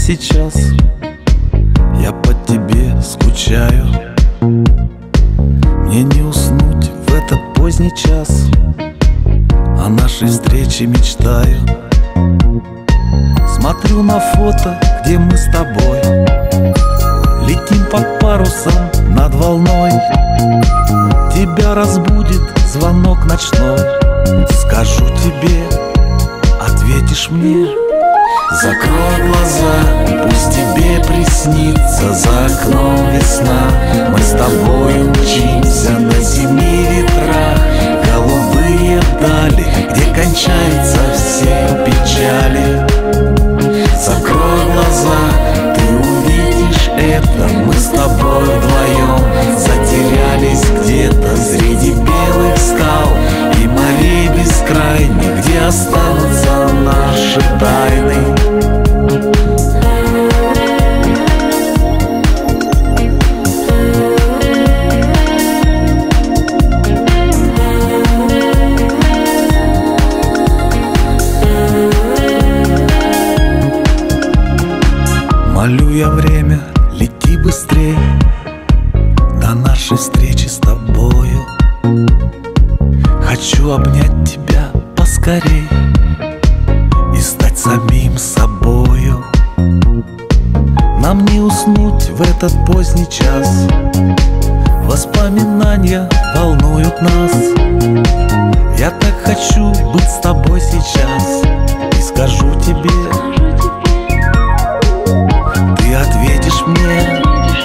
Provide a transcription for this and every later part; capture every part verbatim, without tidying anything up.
сейчас я по тебе скучаю. Мне не уснуть в этот поздний час, о нашей встрече мечтаю. Смотрю на фото, где мы с тобой летим под парусом над волной. Тебя разбудит звонок ночной. Скажу тебе, ответишь мне. Закрой глаза, пусть тебе приснится за окном весна. Мы с тобой мчимся на семи ветрах, голубые дали, где кончаются все печали. Закрой глаза, ты увидишь это. Мы с тобой вдвоем затерялись где-то среди белых скал и морей бескрайних, где останутся наши тайны. Молю я время, лети быстрей до нашей встречи с тобою. Хочу обнять тебя поскорей и стать самим собою. Нам не уснуть в этот поздний час, воспоминания волнуют нас. Я так хочу быть с тобой сейчас и скажу тебе, ты ответишь мне.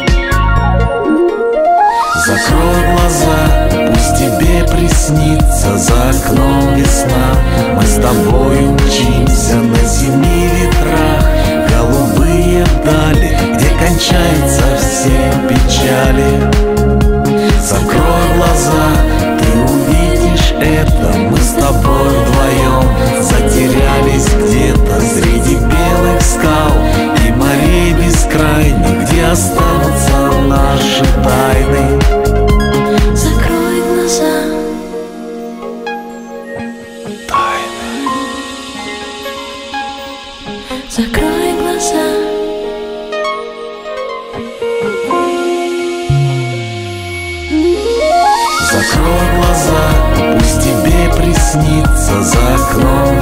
Закрой глаза, пусть тебе приснится за окном весна. Мы с тобой мчимся на семи ветрах, голубые дали, где кончаются все печали. Закрой глаза, ты увидишь это. Мы с тобой вдвоем затерялись где-то среди белых скал и морей бескрайних, где останутся наши тайны. Закрой глаза. Тайны. Закрой глаза. Закрой глаза, пусть тебе приснится за окном